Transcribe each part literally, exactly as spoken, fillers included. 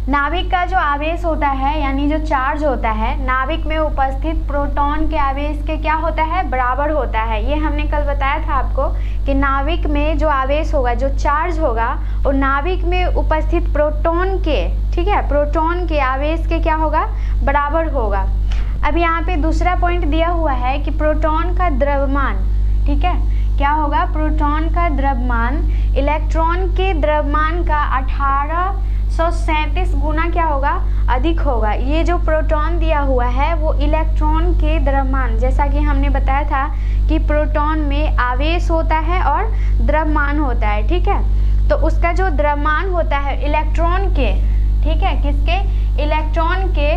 नाभिक का जो आवेश होता है यानी जो चार्ज होता है नाभिक में उपस्थित प्रोटॉन के आवेश के क्या होता है, बराबर होता है। ये हमने कल बताया था आपको कि नाभिक में जो आवेश होगा, जो चार्ज होगा, और नाभिक में उपस्थित प्रोटॉन के, ठीक है, प्रोटॉन के आवेश के क्या होगा, बराबर होगा। अब यहाँ पे दूसरा पॉइंट दिया हुआ है कि प्रोटॉन का द्रव्यमान, ठीक है, क्या होगा, प्रोटॉन का द्रव्यमान इलेक्ट्रॉन के द्रव्यमान का अठारह सौ सैंतीस गुना क्या होगा, अधिक होगा। ये जो प्रोटॉन दिया हुआ है वो इलेक्ट्रॉन के द्रव्यमान, जैसा कि हमने बताया था कि प्रोटॉन में आवेश होता है और द्रव्यमान होता है, ठीक है। तो उसका जो द्रव्यमान होता है इलेक्ट्रॉन के, ठीक है, किसके, इलेक्ट्रॉन के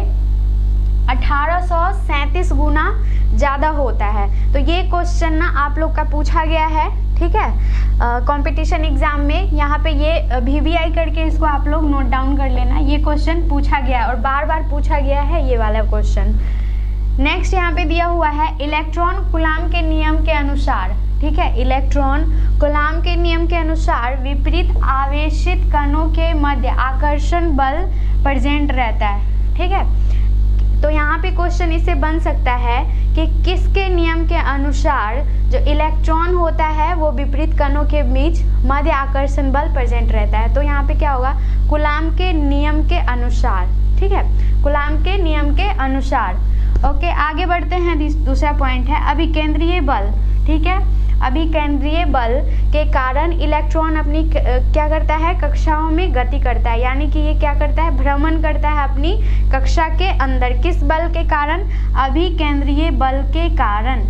अठारह सौ सैंतीस गुना ज़्यादा होता है। तो ये क्वेश्चन ना आप लोग का पूछा गया है, ठीक है, कंपटीशन एग्जाम में। यहाँ पे ये वी वी आई करके इसको आप लोग नोट डाउन कर लेना, ये क्वेश्चन पूछा गया और बार बार पूछा गया है ये वाला क्वेश्चन। नेक्स्ट यहाँ पे दिया हुआ है इलेक्ट्रॉन कूलाम के नियम के अनुसार, ठीक है, इलेक्ट्रॉन कूलाम के नियम के अनुसार विपरीत आवेशित कणों के मध्य आकर्षण बल प्रेजेंट रहता है, ठीक है। तो यहाँ पे क्वेश्चन इससे बन सकता है कि किसके नियम के अनुसार जो इलेक्ट्रॉन होता है वो विपरीत कणों के बीच मध्य आकर्षण बल प्रेजेंट रहता है। तो यहाँ पे क्या होगा, कूलाम के नियम के अनुसार, ठीक है, कूलाम के नियम के अनुसार। ओके, आगे बढ़ते हैं। दूसरा पॉइंट है अभिकेंद्रीय बल, ठीक है। अभिकेंद्रीय बल के कारण इलेक्ट्रॉन अपनी क्या करता है, कक्षाओं में गति करता है, यानी कि ये क्या करता है, भ्रमण करता है अपनी कक्षा के अंदर। किस बल के कारण, अभिकेंद्रीय बल के कारण।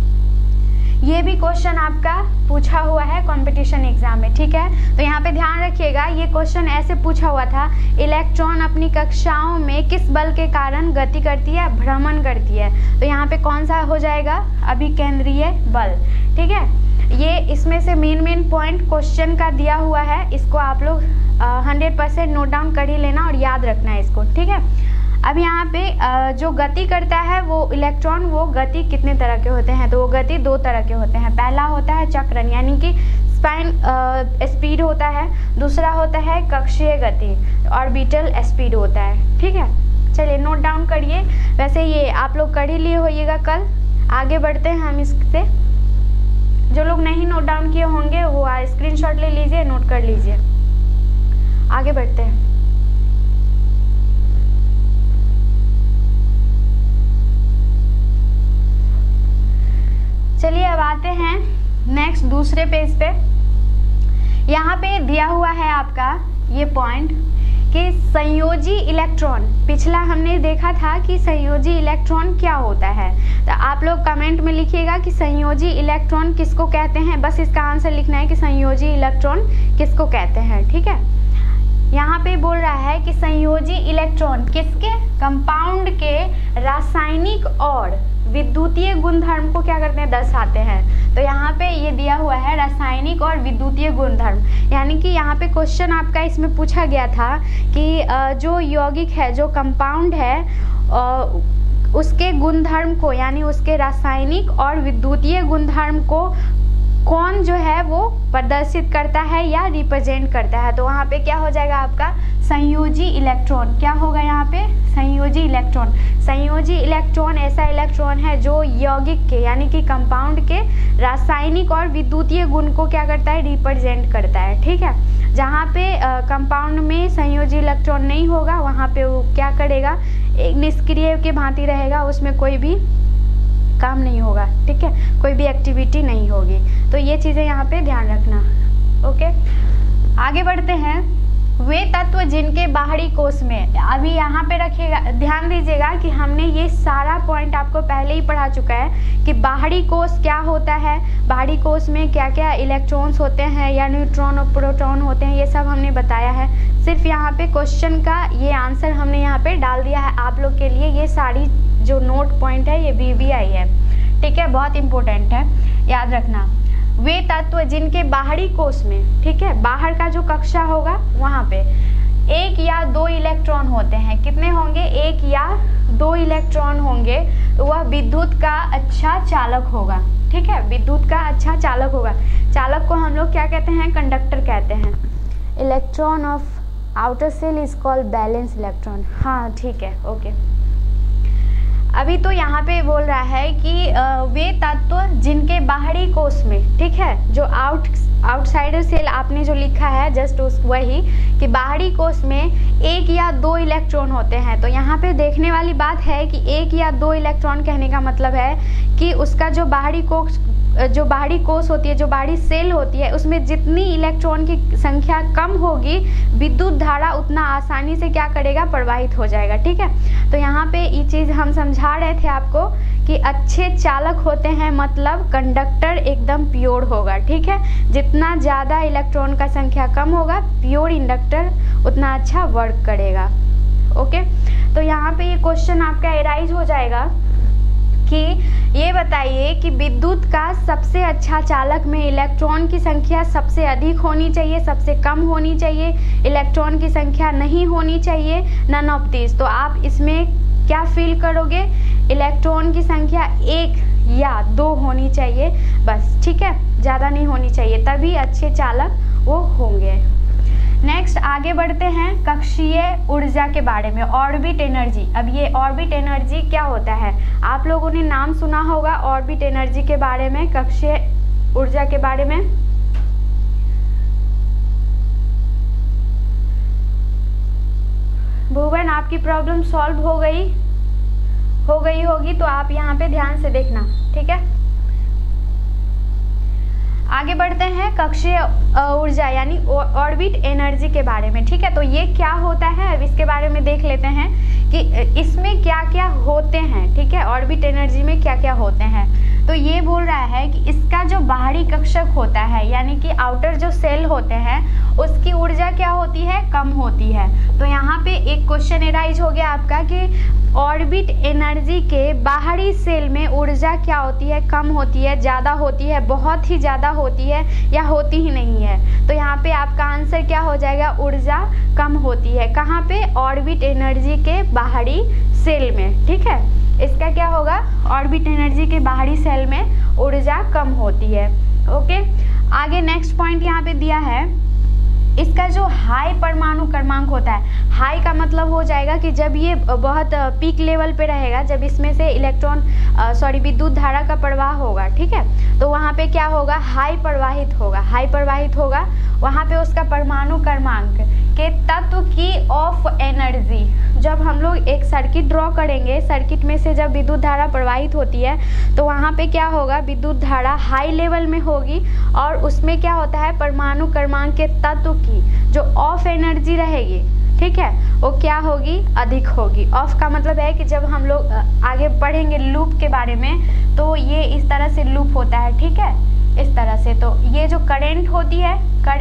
ये भी क्वेश्चन आपका पूछा हुआ है कंपटीशन एग्जाम में, ठीक है। तो यहाँ पे ध्यान रखिएगा, ये क्वेश्चन ऐसे पूछा हुआ था, इलेक्ट्रॉन अपनी कक्षाओं में किस बल के कारण गति करती है, भ्रमण करती है। तो यहाँ पे कौन सा हो जाएगा, अभिकेंद्रीय बल, ठीक है। ये इसमें से मेन मेन पॉइंट क्वेश्चन का दिया हुआ है, इसको आप लोग हंड्रेड परसेंट नोट डाउन कर ही लेना और याद रखना है इसको, ठीक है। अब यहाँ पे जो गति करता है वो इलेक्ट्रॉन, वो गति कितने तरह के होते हैं, तो वो गति दो तरह के होते हैं। पहला होता है चक्रण, यानी कि स्पाइन स्पीड होता है, दूसरा होता है कक्षीय गति, ऑर्बिटल स्पीड होता है, ठीक है। चलिए नोट डाउन करिए, वैसे ये आप लोग कर ही लिए होइएगा कल। आगे बढ़ते हैं हम इससे। जो लोग नहीं नोट डाउन किए होंगे वो स्क्रीनशॉट ले लीजिए, नोट कर लीजिए। आगे बढ़ते हैं। चलिए अब आते हैं नेक्स्ट दूसरे पेज पे। यहाँ पे दिया हुआ है आपका ये पॉइंट कि संयोजी इलेक्ट्रॉन, पिछला हमने देखा था कि संयोजी इलेक्ट्रॉन क्या होता है। तो आप लोग कमेंट में लिखिएगा कि संयोजी इलेक्ट्रॉन किसको कहते हैं, बस इसका आंसर लिखना है कि संयोजी इलेक्ट्रॉन किसको कहते हैं, ठीक है। यहाँ पे बोल रहा है कि संयोजी इलेक्ट्रॉन किसके, कंपाउंड के रासायनिक और विद्युतीय गुणधर्म को क्या करते हैं, दर्शाते हैं। तो यहाँ पे ये दिया हुआ है रासायनिक और विद्युतीय गुणधर्म, यानी कि यहाँ पे क्वेश्चन आपका इसमें पूछा गया था कि जो यौगिक है, जो कंपाउंड है, उसके गुणधर्म को, यानी उसके रासायनिक और विद्युतीय गुणधर्म को कौन जो है वो प्रदर्शित करता है या रिप्रेजेंट करता है। तो वहाँ पे क्या हो जाएगा आपका संयोजी इलेक्ट्रॉन, क्या होगा यहाँ पे, संयोजी इलेक्ट्रॉन। संयोजी इलेक्ट्रॉन ऐसा इलेक्ट्रॉन है जो यौगिक के, यानी कि कंपाउंड के रासायनिक और विद्युतीय गुण को क्या करता है, रिप्रेजेंट करता है, ठीक है। जहाँ पे कंपाउंड में संयोजी इलेक्ट्रॉन नहीं होगा वहाँ पे वो क्या करेगा, एक निष्क्रिय के भांति रहेगा, उसमें कोई भी काम नहीं होगा, ठीक है, कोई भी एक्टिविटी नहीं होगी। तो ये चीज़ें यहाँ पे ध्यान रखना। ओके, आगे बढ़ते हैं। वे तत्व जिनके बाहरी कोश में, अभी यहाँ पे रखिएगा, ध्यान दीजिएगा कि हमने ये सारा पॉइंट आपको पहले ही पढ़ा चुका है कि बाहरी कोश क्या होता है, बाहरी कोश में क्या क्या इलेक्ट्रॉन्स होते हैं या न्यूट्रॉन और प्रोटॉन होते हैं, ये सब हमने बताया है। सिर्फ यहाँ पे क्वेश्चन का ये आंसर हमने यहाँ पे डाल दिया है आप लोग के लिए। ये सारी जो नोट पॉइंट है ये वी वी आई है, ठीक है, बहुत इंपॉर्टेंट है, याद रखना। वे तत्व जिनके बाहरी कोश में, ठीक है, बाहर का जो कक्षा होगा वहाँ पे एक या दो इलेक्ट्रॉन होते हैं, कितने होंगे, एक या दो इलेक्ट्रॉन होंगे, तो वह विद्युत का अच्छा चालक होगा, ठीक है, विद्युत का अच्छा चालक होगा। चालक को हम लोग क्या कहते हैं, कंडक्टर कहते हैं। Electron of outer shell is called valence electron. हाँ ठीक है, ओके। अभी तो यहाँ पे बोल रहा है कि वे तत्व जिनके बाहरी कोश में, ठीक है, जो आउट आउटसाइडर सेल आपने जो लिखा है जस्ट उस वही कि बाहरी कोश में एक या दो इलेक्ट्रॉन होते हैं। तो यहाँ पे देखने वाली बात है कि एक या दो इलेक्ट्रॉन कहने का मतलब है कि उसका जो बाहरी कोश जो बाहरी कोश होती है, जो बाहरी सेल होती है, उसमें जितनी इलेक्ट्रॉन की संख्या कम होगी विद्युत धारा उतना आसानी से क्या करेगा, प्रवाहित हो जाएगा। ठीक है, तो यहाँ पे ये चीज़ हम समझा रहे थे आपको कि अच्छे चालक होते हैं मतलब कंडक्टर एकदम प्योर होगा। ठीक है, जितना ज़्यादा इलेक्ट्रॉन का संख्या कम होगा प्योर इंडक्टर उतना अच्छा वर्क करेगा। ओके, तो यहाँ पे ये क्वेश्चन आपका एराइज हो जाएगा कि ये बताइए कि विद्युत का सबसे अच्छा चालक में इलेक्ट्रॉन की संख्या सबसे अधिक होनी चाहिए, सबसे कम होनी चाहिए, इलेक्ट्रॉन की संख्या नहीं होनी चाहिए, नन ऑफ दिस। तो आप इसमें क्या फील करोगे, इलेक्ट्रॉन की संख्या एक या दो होनी चाहिए बस। ठीक है, ज़्यादा नहीं होनी चाहिए, तभी अच्छे चालक वो होंगे। नेक्स्ट आगे बढ़ते हैं कक्षीय ऊर्जा के बारे में, ऑर्बिट एनर्जी। अब ये ऑर्बिट एनर्जी क्या होता है, आप लोगों ने नाम सुना होगा ऑर्बिट एनर्जी के बारे में, कक्षीय ऊर्जा के बारे में। भुवन, आपकी प्रॉब्लम सॉल्व हो गई हो गई होगी तो आप यहाँ पे ध्यान से देखना। ठीक है, आगे बढ़ते हैं कक्षीय ऊर्जा यानी ऑर्बिट एनर्जी के बारे में। ठीक है, तो ये क्या होता है अब इसके बारे में देख लेते हैं कि इसमें क्या क्या होते हैं। ठीक है, ऑर्बिट एनर्जी में क्या क्या होते हैं। तो ये बोल रहा है कि इसका जो बाहरी कक्षक होता है यानी कि आउटर जो सेल होते हैं उसकी ऊर्जा क्या होती है, कम होती है। तो यहाँ पे एक क्वेश्चन एराइज हो गया आपका कि ऑर्बिट एनर्जी के बाहरी सेल में ऊर्जा क्या होती है, कम होती है, ज़्यादा होती है, बहुत ही ज़्यादा होती है या होती ही नहीं है। तो यहाँ पे आपका आंसर क्या हो जाएगा, ऊर्जा कम होती है। कहाँ पे, ऑर्बिट एनर्जी के बाहरी सेल में। ठीक है, इसका क्या होगा, ऑर्बिट एनर्जी के बाहरी सेल में ऊर्जा कम होती है। ओके, आगे नेक्स्ट पॉइंट यहाँ पे दिया है, इसका जो हाई परमाणु क्रमांक होता है, हाई का मतलब हो जाएगा कि जब ये बहुत पीक लेवल पे रहेगा, जब इसमें से इलेक्ट्रॉन सॉरी विद्युत धारा का प्रवाह होगा। ठीक है, तो वहाँ पे क्या होगा, हाई प्रवाहित होगा, हाई प्रवाहित होगा वहाँ पे उसका परमाणु क्रमांक के तत्व की ऑफ एनर्जी। जब हम लोग एक सर्किट ड्रॉ करेंगे, सर्किट में से जब विद्युत धारा प्रवाहित होती है तो वहाँ पे क्या होगा, विद्युत धारा हाई लेवल में होगी और उसमें क्या होता है, परमाणु क्रमांक के तत्व की जो ऑफ एनर्जी रहेगी, ठीक है, वो क्या होगी, अधिक होगी। ऑफ का मतलब है कि जब हम लोग आगे पढ़ेंगे लूप के बारे में तो ये इस तरह से लूप होता है। ठीक है, इस तरह से। तो ये जो करंट होती है,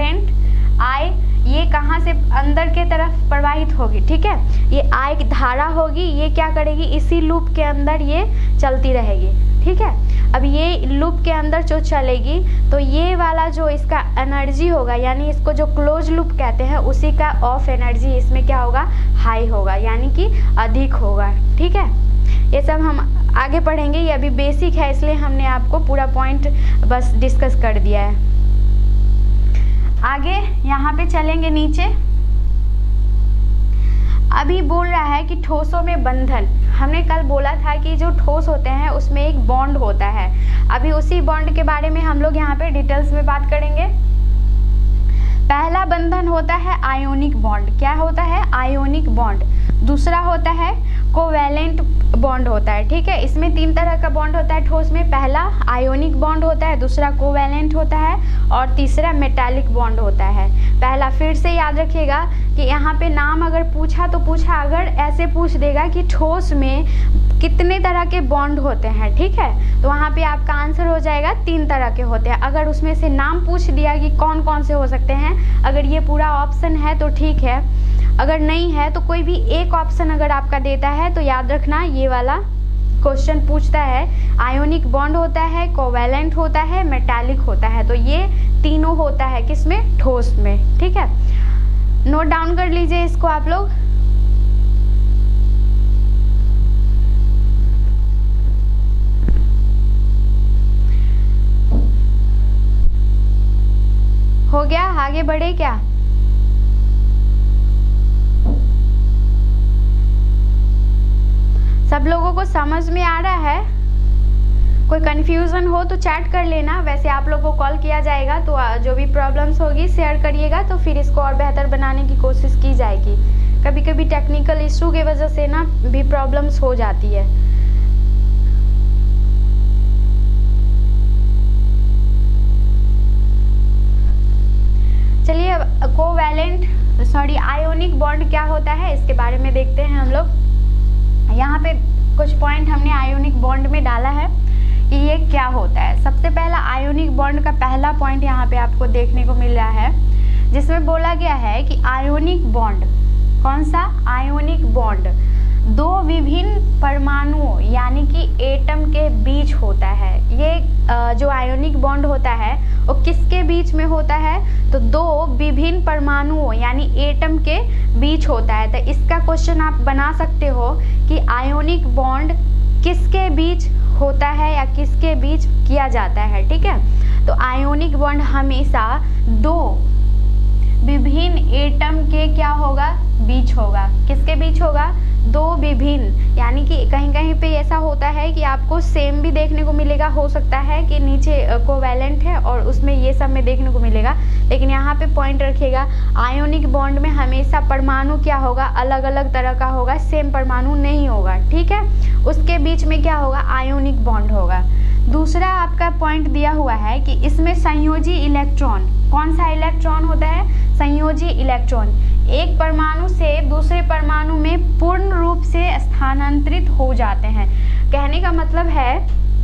करंट आई, ये कहाँ से अंदर के तरफ प्रवाहित होगी। ठीक है, ये आई धारा होगी, ये क्या करेगी, इसी लूप के अंदर ये चलती रहेगी। ठीक है, अब ये लूप के अंदर जो चलेगी तो ये वाला जो इसका एनर्जी होगा यानी इसको जो क्लोज लूप कहते हैं उसी का ऑफ एनर्जी इसमें क्या होगा, हाई होगा यानी कि अधिक होगा। ठीक है, ये सब हम आगे पढ़ेंगे, ये अभी बेसिक है इसलिए हमने आपको पूरा पॉइंट बस डिस्कस कर दिया है। आगे यहाँ पे चलेंगे नीचे। अभी बोल रहा है कि ठोसों में बंधन। हमने कल बोला था कि जो ठोस होते हैं उसमें एक बॉन्ड होता है। अभी उसी बॉन्ड के बारे में हम लोग यहाँ पे डिटेल्स में बात करेंगे। पहला बंधन होता है आयोनिक बॉन्ड। क्या होता है, आयोनिक बॉन्ड। दूसरा होता है कोवैलेंट बॉन्ड होता है। ठीक है, इसमें तीन तरह का बॉन्ड होता है ठोस में। पहला आयोनिक बॉन्ड होता है, दूसरा कोवैलेंट होता है और तीसरा मेटालिक बॉन्ड होता है। पहला फिर से याद रखिएगा कि यहाँ पे नाम अगर पूछा तो पूछा, अगर ऐसे पूछ देगा कि ठोस में कितने तरह के बॉन्ड होते हैं, ठीक है, तो वहाँ पे आपका आंसर हो जाएगा तीन तरह के होते हैं। अगर उसमें से नाम पूछ दिया कि कौन कौन से हो सकते हैं, अगर ये पूरा ऑप्शन है तो ठीक है, अगर नहीं है तो कोई भी एक ऑप्शन अगर आपका देता है तो याद रखना ये वाला क्वेश्चन पूछता है आयोनिक बॉन्ड होता है, कोवैलेंट होता है, मेटालिक होता है। तो ये तीनों होता है किसमें, ठोस में। ठीक है, नोट डाउन कर लीजिए इसको आप लोग। हो गया, आगे बढ़े क्या। सब लोगों को समझ में आ रहा है? कोई कन्फ्यूज़न हो तो चैट कर लेना, वैसे आप लोगों को कॉल किया जाएगा, तो जो भी प्रॉब्लम्स होगी शेयर करिएगा, तो फिर इसको और बेहतर बनाने की कोशिश की जाएगी। कभी कभी टेक्निकल इशू की वजह से ना भी प्रॉब्लम्स हो जाती है। चलिए अब कोवैलेंट सॉरी आयोनिक बॉन्ड क्या होता है इसके बारे में देखते हैं हम लोग। यहाँ पे कुछ पॉइंट हमने आयोनिक बॉन्ड में डाला है कि ये क्या होता है। सबसे पहला आयोनिक बॉन्ड का पहला पॉइंट यहाँ पे आपको देखने को मिल रहा है, जिसमें बोला गया है कि आयोनिक बॉन्ड, कौन सा? आयोनिक बॉन्ड दो विभिन्न परमाणुओं यानी कि एटम के बीच होता है। ये जो आयोनिक बॉन्ड होता है वो किसके बीच में होता है? तो दो विभिन्न परमाणुओं यानी एटम के बीच होता है। तो इसका क्वेश्चन आप बना सकते हो कि आयोनिक बॉन्ड किसके बीच होता है या किसके बीच किया जाता है, ठीक है। तो आयोनिक बॉन्ड हमेशा दो विभिन्न एटम के क्या होगा? बीच होगा। किसके बीच होगा? दो विभिन्न, यानी कि कहीं कहीं पे ऐसा होता है कि आपको सेम भी देखने को मिलेगा, हो सकता है कि नीचे कोवैलेंट है और उसमें ये सब में देखने को मिलेगा, लेकिन यहाँ पे पॉइंट रखिएगा आयोनिक बॉन्ड में हमेशा परमाणु क्या होगा? अलग अलग तरह का होगा, सेम परमाणु नहीं होगा, ठीक है। उसके बीच में क्या होगा? आयोनिक बॉन्ड होगा। दूसरा आपका पॉइंट दिया हुआ है कि इसमें संयोजी इलेक्ट्रॉन, कौन सा इलेक्ट्रॉन होता है? संयोजी इलेक्ट्रॉन एक परमाणु से दूसरे परमाणु में पूर्ण रूप से स्थानांतरित हो जाते हैं। कहने का मतलब है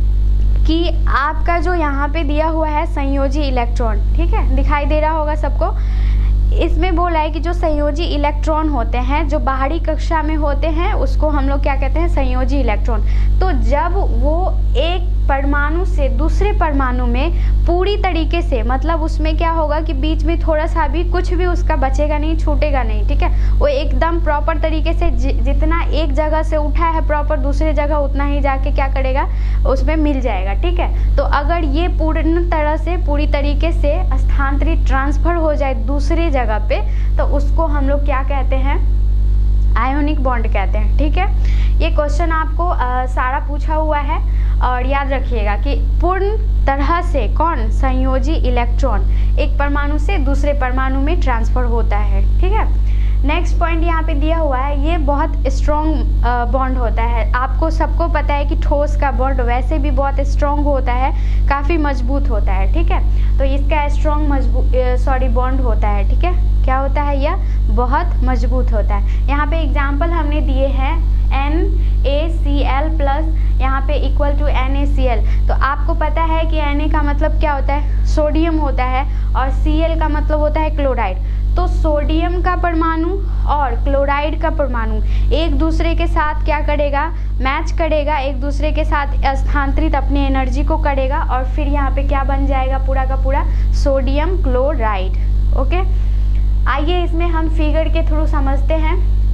कि आपका जो यहाँ पे दिया हुआ है संयोजी इलेक्ट्रॉन, ठीक है, दिखाई दे रहा होगा सबको। इसमें बोला है कि जो संयोजी इलेक्ट्रॉन होते हैं जो बाहरी कक्षा में होते हैं उसको हम लोग क्या कहते हैं? संयोजी इलेक्ट्रॉन। तो जब वो एक परमाणु से दूसरे परमाणु में पूरी तरीके से, मतलब उसमें क्या होगा कि बीच में थोड़ा सा भी कुछ भी उसका बचेगा नहीं, छूटेगा नहीं, ठीक है, वो एकदम प्रॉपर तरीके से जि, जितना एक जगह से उठा है प्रॉपर दूसरे जगह उतना ही जाके क्या करेगा? उसमें मिल जाएगा, ठीक है। तो अगर ये पूर्ण तरह से पूरी तरीके से स्थानांतरित ट्रांसफर हो जाए दूसरे जगह पे, तो उसको हम लोग क्या कहते हैं? आयोनिक बॉन्ड कहते हैं, ठीक है। ये क्वेश्चन आपको आ, सारा पूछा हुआ है और याद रखिएगा कि पूर्ण तरह से कौन? संयोजी इलेक्ट्रॉन एक परमाणु से दूसरे परमाणु में ट्रांसफर होता है, ठीक है। नेक्स्ट पॉइंट यहाँ पे दिया हुआ है, ये बहुत स्ट्रॉन्ग बॉन्ड होता है। आपको सबको पता है कि ठोस का बॉन्ड वैसे भी बहुत स्ट्रॉन्ग होता है, काफ़ी मजबूत होता है, ठीक है। तो इसका स्ट्रॉन्ग मजबूत सॉरी बॉन्ड होता है, ठीक है। क्या होता है? यह बहुत मजबूत होता है। यहाँ पे एग्जाम्पल हमने दिए हैं N A C L plus यहाँ पे equal to N A C L. तो आपको पता है कि Na का मतलब क्या होता है? सोडियम होता है, और Cl का मतलब होता है क्लोराइड। तो सोडियम का परमाणु और क्लोराइड का परमाणु एक दूसरे के साथ क्या करेगा? मैच करेगा, एक दूसरे के साथ स्थानांतरित अपनी एनर्जी को करेगा, और फिर यहाँ पे क्या बन जाएगा? पूरा का पूरा सोडियम क्लोराइड। ओके, आइए इसमें हम फिगर के थ्रू समझते हैं,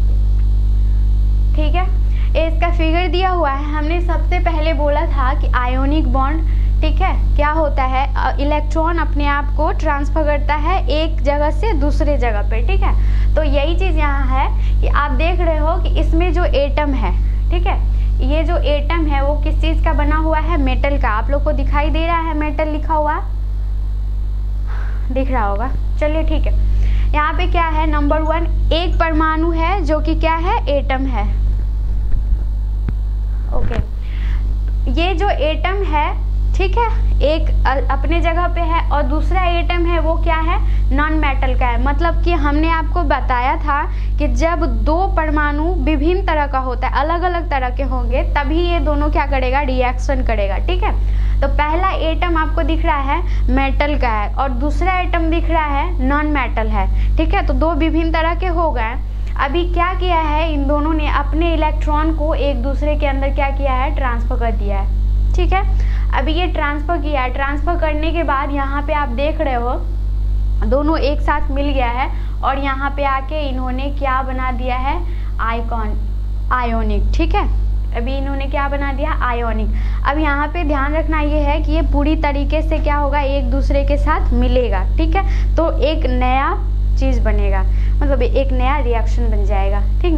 ठीक है। इसका फिगर दिया हुआ है। हमने सबसे पहले बोला था कि आयोनिक बॉन्ड, ठीक है, क्या होता है? इलेक्ट्रॉन अपने आप को ट्रांसफर करता है एक जगह से दूसरे जगह पे, ठीक है। तो यही चीज़ यहाँ है कि आप देख रहे हो कि इसमें जो एटम है, ठीक है, ये जो एटम है वो किस चीज़ का बना हुआ है? मेटल का। आप लोग को दिखाई दे रहा है मेटल लिखा हुआ? दिख रहा होगा, चलिए ठीक है। यहाँ पे क्या है? नंबर वन, एक परमाणु है जो कि क्या है? एटम है। ओके, ये जो एटम है, ठीक है, एक अपने जगह पे है, और दूसरा एटम है वो क्या है? नॉन मेटल का है। मतलब कि हमने आपको बताया था कि जब दो परमाणु विभिन्न तरह का होता है, अलग अलग तरह के होंगे, तभी ये दोनों क्या करेगा? रिएक्शन करेगा, ठीक है। तो पहला एटम आपको दिख रहा है मेटल का है, और दूसरा एटम दिख रहा है नॉन मेटल है, ठीक है। तो दो विभिन्न तरह के हो गए। अभी क्या किया है? इन दोनों ने अपने इलेक्ट्रॉन को एक दूसरे के अंदर क्या किया है? ट्रांसफर कर दिया है, ठीक है। अभी ये ट्रांसफ़र किया है, ट्रांसफ़र करने के बाद यहाँ पे आप देख रहे हो दोनों एक साथ मिल गया है, और यहाँ पे आके इन्होंने क्या बना दिया है? आइकॉन आयोनिक, ठीक है। अभी इन्होंने क्या बना दिया? आयोनिक। अब यहाँ पे ध्यान रखना ये है कि ये पूरी तरीके से क्या होगा? एक दूसरे के साथ मिलेगा, ठीक है। तो एक नया चीज़ बनेगा, मतलब एक नया रिएक्शन बन जाएगा, ठीक ना।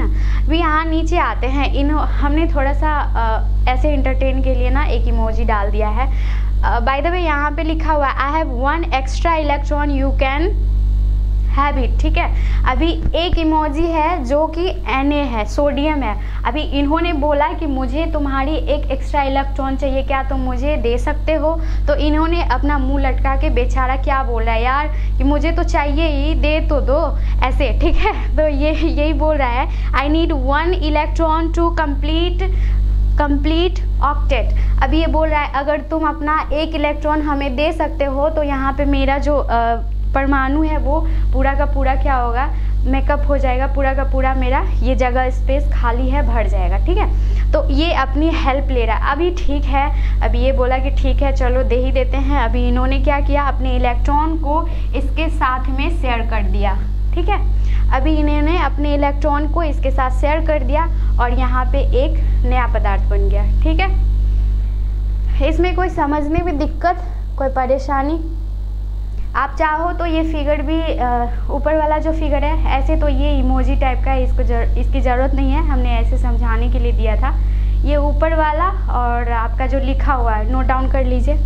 अभी यहाँ नीचे आते हैं, इन हमने थोड़ा सा आ, ऐसे इंटरटेन के लिए ना एक इमोजी डाल दिया है। बाय द वे यहाँ पे लिखा हुआ है I have one extra electron you can have it, ठीक है। अभी एक इमोजी है जो कि एन ए है, सोडियम है। अभी इन्होंने बोला कि मुझे तुम्हारी एक एक्स्ट्रा इलेक्ट्रॉन चाहिए, क्या तुम मुझे दे सकते हो? तो इन्होंने अपना मुंह लटका के बेचारा क्या बोल रहा है यार कि मुझे तो चाहिए ही, दे तो दो, ऐसे, ठीक है। तो ये यही बोल रहा है I need one electron to complete complete octet. अभी ये बोल रहा है अगर तुम अपना एक इलेक्ट्रॉन हमें दे सकते हो तो यहाँ पे मेरा जो आ, परमाणु है वो पूरा का पूरा क्या होगा, मेकअप हो जाएगा, पूरा का पूरा मेरा ये जगह स्पेस खाली है भर जाएगा, ठीक है। तो ये अपनी हेल्प ले रहा है। अभी ठीक है, अभी ये बोला कि ठीक है चलो दे ही देते हैं। अभी इन्होंने क्या किया, अपने इलेक्ट्रॉन को इसके साथ में शेयर कर दिया, ठीक है। अभी इन्होंने अपने इलेक्ट्रॉन को इसके साथ शेयर कर दिया और यहाँ पे एक नया पदार्थ बन गया, ठीक है। इसमें कोई समझने में दिक्कत, कोई परेशानी? आप चाहो तो ये फिगर भी ऊपर वाला जो फिगर है, ऐसे तो ये इमोजी टाइप का है, इसको जर, इसकी ज़रूरत नहीं है, हमने ऐसे समझाने के लिए दिया था। ये ऊपर वाला और आपका जो लिखा हुआ है नोट डाउन कर लीजिए।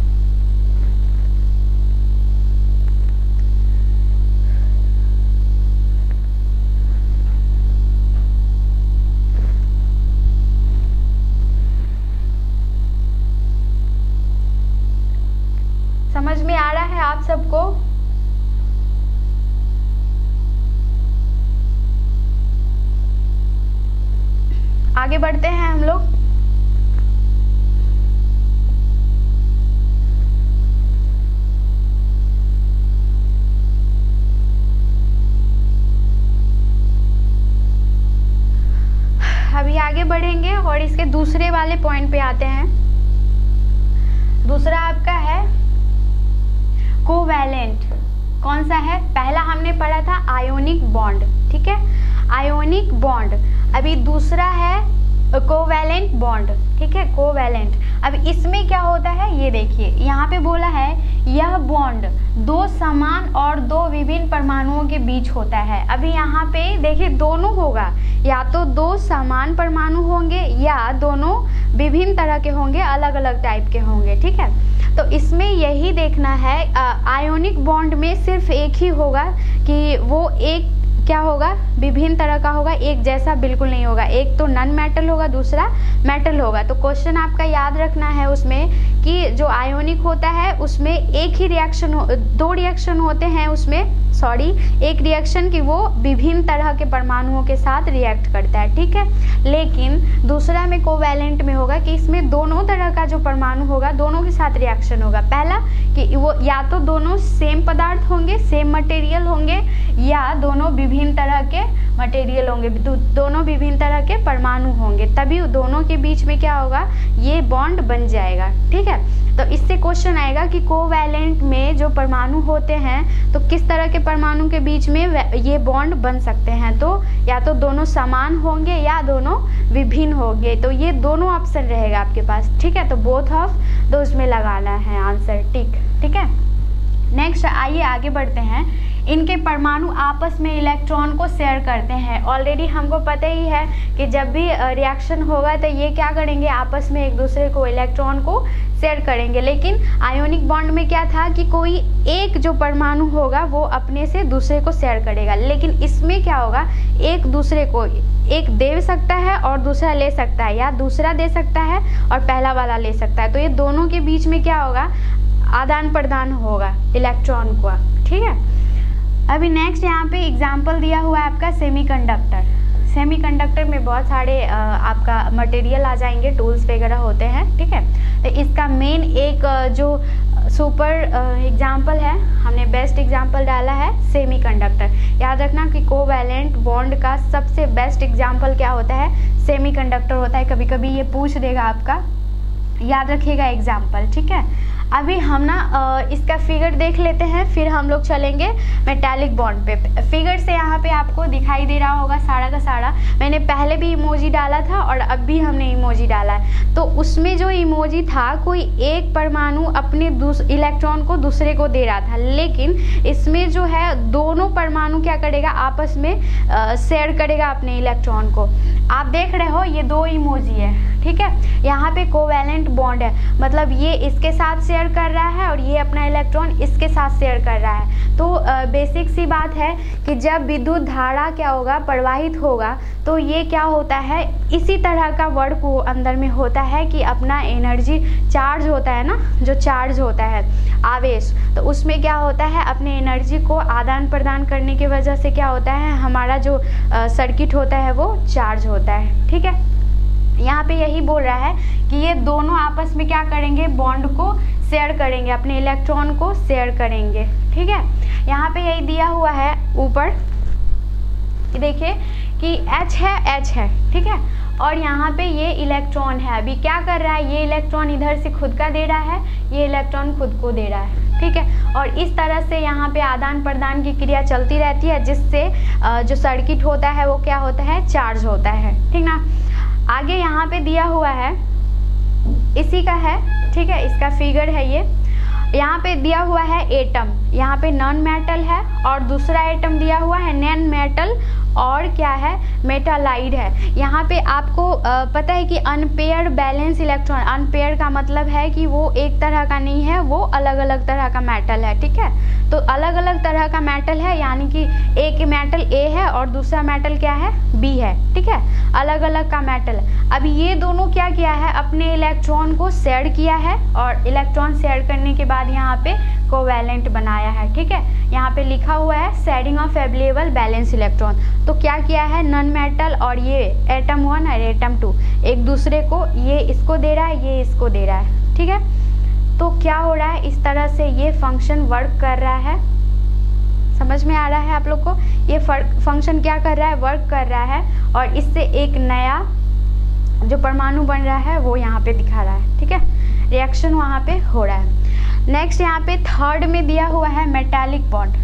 समझ में आ रहा है आप सबको? आगे बढ़ते हैं हम लोग। अभी आगे बढ़ेंगे और इसके दूसरे वाले पॉइंट पे आते हैं। दूसरा आपका है कोवैलेंट। कौन सा है? पहला हमने पढ़ा था आयोनिक बॉन्ड, ठीक है, आयोनिक बॉन्ड। अभी दूसरा है कोवैलेंट बॉन्ड, ठीक है, कोवैलेंट। अब इसमें क्या होता है ये देखिए, यहाँ पे बोला है यह बॉन्ड दो समान और दो विभिन्न परमाणुओं के बीच होता है। अभी यहाँ पे देखिए दोनों होगा, या तो दो समान परमाणु होंगे या दोनों विभिन्न तरह के होंगे, अलग अलग टाइप के होंगे, ठीक है। तो इसमें यही देखना है, आयोनिक बॉन्ड में सिर्फ एक ही होगा कि वो एक क्या होगा, विभिन्न तरह का होगा, एक जैसा बिल्कुल नहीं होगा। एक तो नॉन मेटल होगा, दूसरा मेटल होगा। तो क्वेश्चन आपका याद रखना है उसमें कि जो आयोनिक होता है उसमें एक ही रिएक्शन हो, दो रिएक्शन होते हैं उसमें, सॉरी एक रिएक्शन कि वो विभिन्न तरह के परमाणुओं के साथ रिएक्ट करता है, ठीक है। लेकिन दूसरा में कोवैलेंट में होगा कि इसमें दोनों तरह का जो परमाणु होगा दोनों के साथ रिएक्शन होगा। पहला कि वो या तो दोनों सेम पदार्थ होंगे, सेम मटेरियल होंगे, या दोनों विभिन्न तरह के मटेरियल होंगे, दो, दोनों विभिन्न तरह के परमाणु होंगे, तभी दोनों के बीच में क्या होगा, ये बॉन्ड बन जाएगा, ठीक है। तो इससे क्वेश्चन आएगा कि कोवैलेंट में जो परमाणु होते हैं तो किस तरह के परमाणु के बीच में ये बॉन्ड बन सकते हैं। तो या तो दोनों समान होंगे या दोनों विभिन्न होंगे। तो ये दोनों ऑप्शन रहेगा आपके पास, ठीक है। तो बोथ ऑफ दो उसमें लगाना है आंसर, ठीक ठीक है। नेक्स्ट आइए आगे बढ़ते हैं। इनके परमाणु आपस में इलेक्ट्रॉन को शेयर करते हैं। ऑलरेडी हमको पता ही है कि जब भी रिएक्शन होगा तो ये क्या करेंगे, आपस में एक दूसरे को इलेक्ट्रॉन को शेयर करेंगे। लेकिन आयोनिक बॉन्ड में क्या था कि कोई एक जो परमाणु होगा वो अपने से दूसरे को शेयर करेगा। लेकिन इसमें क्या होगा, एक दूसरे को एक दे सकता है और दूसरा ले सकता है, या दूसरा दे सकता है और पहला वाला ले सकता है। तो ये दोनों के बीच में क्या होगा, आदान प्रदान होगा इलेक्ट्रॉन का, ठीक है। अभी नेक्स्ट यहाँ पे एग्जाम्पल दिया हुआ है आपका सेमीकंडक्टर। सेमीकंडक्टर में बहुत सारे आ, आपका मटेरियल आ जाएंगे, टूल्स वगैरह होते हैं, ठीक है। तो इसका मेन एक जो सुपर एग्जाम्पल है, हमने बेस्ट एग्जाम्पल डाला है सेमीकंडक्टर। याद रखना कि कोवैलेंट बॉन्ड का सबसे बेस्ट एग्जाम्पल क्या होता है, सेमीकंडक्टर होता है। कभी कभी ये पूछ देगा आपका, याद रखिएगा एग्जाम्पल, ठीक है। अभी हम ना इसका फिगर देख लेते हैं, फिर हम लोग चलेंगे मेटालिक बॉन्ड पे। फिगर से यहाँ पे आपको दिखाई दे रहा होगा सारा का सारा, मैंने पहले भी इमोजी डाला था और अब भी हमने इमोजी डाला है। तो उसमें जो इमोजी था, कोई एक परमाणु अपने इलेक्ट्रॉन को दूसरे को दे रहा था, लेकिन इसमें जो है दोनों परमाणु क्या करेगा, आपस में शेयर करेगा अपने इलेक्ट्रॉन को। आप देख रहे हो ये दो इमोजी है, ठीक है। यहाँ पे कोवैलेंट बॉन्ड है, मतलब ये इसके साथ शेयर कर रहा है और ये अपना इलेक्ट्रॉन इसके साथ शेयर कर रहा है। तो बेसिक सी बात है कि जब विद्युत धारा क्या होगा, प्रवाहित होगा, तो ये क्या होता है, इसी तरह का वर्क वो अंदर में होता है कि अपना एनर्जी चार्ज होता है ना, जो चार्ज होता है आवेश, तो उसमें क्या होता है, अपने एनर्जी को आदान प्रदान करने की वजह से क्या होता है, हमारा जो सर्किट होता है वो चार्ज होता है, ठीक है। यहाँ पे यही बोल रहा है कि ये दोनों आपस में क्या करेंगे, बॉन्ड को शेयर करेंगे, अपने इलेक्ट्रॉन को शेयर करेंगे, ठीक है। यहाँ पे यही दिया हुआ है ऊपर, देखिए कि H है, H है, ठीक है, और यहाँ पे ये इलेक्ट्रॉन है। अभी क्या कर रहा है, ये इलेक्ट्रॉन इधर से खुद का दे रहा है, ये इलेक्ट्रॉन खुद को दे रहा है, ठीक है। और इस तरह से यहाँ पे आदान प्रदान की क्रिया चलती रहती है, जिससे जो सर्किट होता है वो क्या होता है, चार्ज होता है, ठीक ना। आगे यहाँ पे दिया हुआ है, इसी का है, ठीक है, इसका फिगर है ये। यहाँ पे दिया हुआ है एटम, यहाँ पे नॉन मेटल है, और दूसरा एटम दिया हुआ है नॉन मेटल, और क्या है, मेटालाइड है। यहाँ पे आपको आ, पता है कि अनपेयर्ड बैलेंस इलेक्ट्रॉन, अनपेयर्ड का मतलब है कि वो एक तरह का नहीं है, वो अलग अलग तरह का मेटल है, ठीक है। तो अलग अलग तरह का मेटल है, यानी कि एक मेटल ए है और दूसरा मेटल क्या है, बी है, ठीक है, अलग अलग का मेटल। अब ये दोनों क्या किया है, अपने इलेक्ट्रॉन को शेयर किया है, और इलेक्ट्रॉन शेयर करने के बाद यहाँ पे कोवैलेंट बनाया है, ठीक है। यहाँ पे लिखा हुआ है sharing of available valence electron. तो क्या किया है, नॉन मेटल और ये एटम वन और एटम टू एक दूसरे को, ये इसको दे रहा है, ये इसको दे रहा है, ठीक है। तो क्या हो रहा है, इस तरह से ये फंक्शन वर्क कर रहा है। समझ में आ रहा है आप लोग को, ये फंक्शन क्या कर रहा है, वर्क कर रहा है, और इससे एक नया जो परमाणु बन रहा है वो यहाँ पे दिखा रहा है, ठीक है, रिएक्शन वहाँ पे हो रहा है। नेक्स्ट यहाँ पे थर्ड में दिया हुआ है मेटालिक बॉन्ड।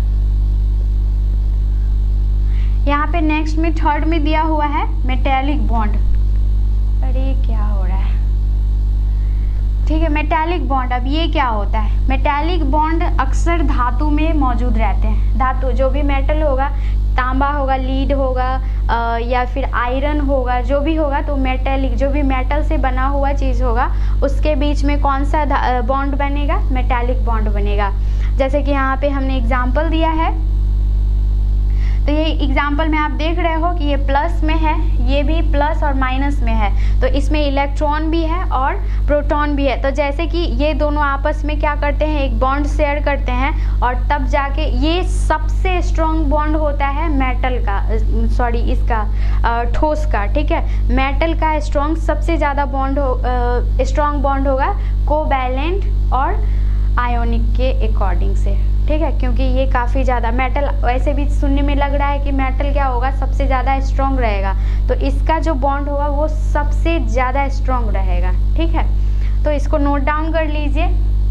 यहाँ पे नेक्स्ट में थर्ड में दिया हुआ है मेटालिक बॉन्ड। अरे क्या हो रहा है, ठीक है, मेटालिक बॉन्ड। अब ये क्या होता है, मेटालिक बॉन्ड अक्सर धातु में मौजूद रहते हैं। धातु जो भी मेटल होगा, तांबा होगा, लीड होगा, आ, या फिर आयरन होगा, जो भी होगा, तो मेटालिक जो भी मेटल से बना हुआ चीज़ होगा, उसके बीच में कौन सा बॉन्ड बनेगा, मेटालिक बॉन्ड बनेगा। जैसे कि यहाँ पे हमने एग्जाम्पल दिया है, तो ये एग्जाम्पल में आप देख रहे हो कि ये प्लस में है, ये भी प्लस और माइनस में है, तो इसमें इलेक्ट्रॉन भी है और प्रोटॉन भी है। तो जैसे कि ये दोनों आपस में क्या करते हैं, एक बॉन्ड शेयर करते हैं, और तब जाके ये सबसे स्ट्रॉन्ग बॉन्ड होता है मेटल का, सॉरी इसका ठोस का, ठीक है। मेटल का स्ट्रॉन्ग सबसे ज़्यादा बॉन्ड हो, स्ट्रॉन्ग बॉन्ड होगा कोवैलेंट और आयोनिक के अकॉर्डिंग से, ठीक है, क्योंकि ये काफ़ी ज़्यादा मेटल, वैसे भी सुनने में लग रहा है कि मेटल क्या होगा, सबसे ज़्यादा स्ट्रॉन्ग रहेगा, तो इसका जो बॉन्ड होगा वो सबसे ज़्यादा स्ट्रॉन्ग रहेगा, ठीक है। तो इसको नोट डाउन कर लीजिए।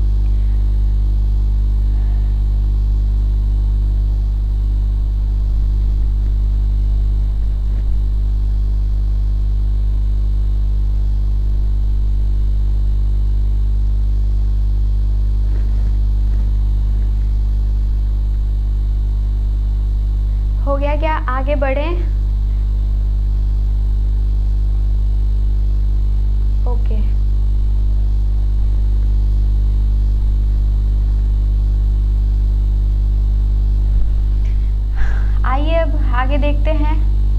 हो गया क्या, आगे बढ़े। ओके, आइए अब आगे देखते हैं।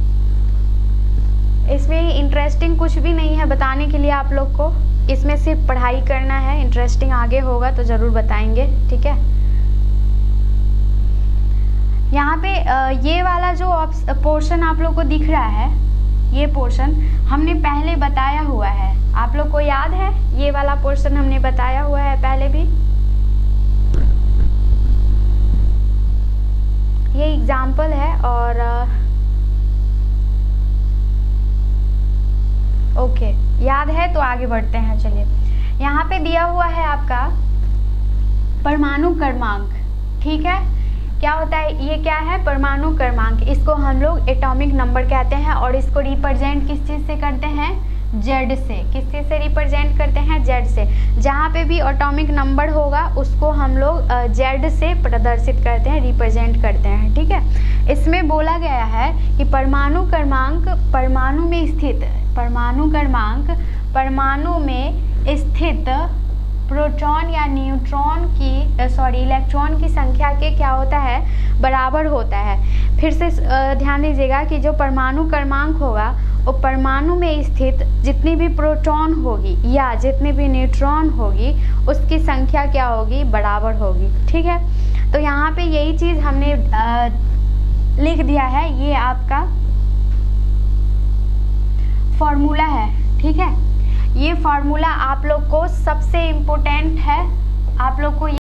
इसमें इंटरेस्टिंग कुछ भी नहीं है बताने के लिए आप लोग को, इसमें सिर्फ पढ़ाई करना है। इंटरेस्टिंग आगे होगा तो ज़रूर बताएंगे, ठीक है। यहाँ पे ये वाला जो पोर्शन आप लोग को दिख रहा है, ये पोर्शन हमने पहले बताया हुआ है, आप लोग को याद है, ये वाला पोर्शन हमने बताया हुआ है पहले भी। ये एग्जाम्पल है, और ओके याद है तो आगे बढ़ते हैं। चलिए, यहाँ पे दिया हुआ है आपका परमाणु क्रमांक, ठीक है। क्या होता है ये, क्या है परमाणु क्रमांक, इसको हम लोग एटॉमिक नंबर कहते हैं और इसको रिप्रेजेंट किस चीज़ से करते हैं, जेड से। किस चीज़ से रिप्रेजेंट करते हैं, जेड से। जहाँ पे भी एटॉमिक नंबर होगा उसको हम लोग जेड से प्रदर्शित करते हैं, रिप्रेजेंट करते हैं, ठीक है। इसमें बोला गया है कि परमाणु क्रमांक परमाणु में स्थित, परमाणु क्रमांक परमाणु में स्थित प्रोटॉन या न्यूट्रॉन की सॉरी इलेक्ट्रॉन की संख्या के क्या होता है, बराबर होता है। फिर से ध्यान दीजिएगा कि जो परमाणु क्रमांक होगा वो परमाणु में स्थित जितनी भी प्रोटॉन होगी या जितनी भी न्यूट्रॉन होगी उसकी संख्या क्या होगी, बराबर होगी, ठीक है। तो यहाँ पे यही चीज़ हमने आ, लिख दिया है, ये आपका फॉर्मूला है, ठीक है। ये फार्मूला आप लोग को सबसे इम्पोर्टेंट है, आप लोग को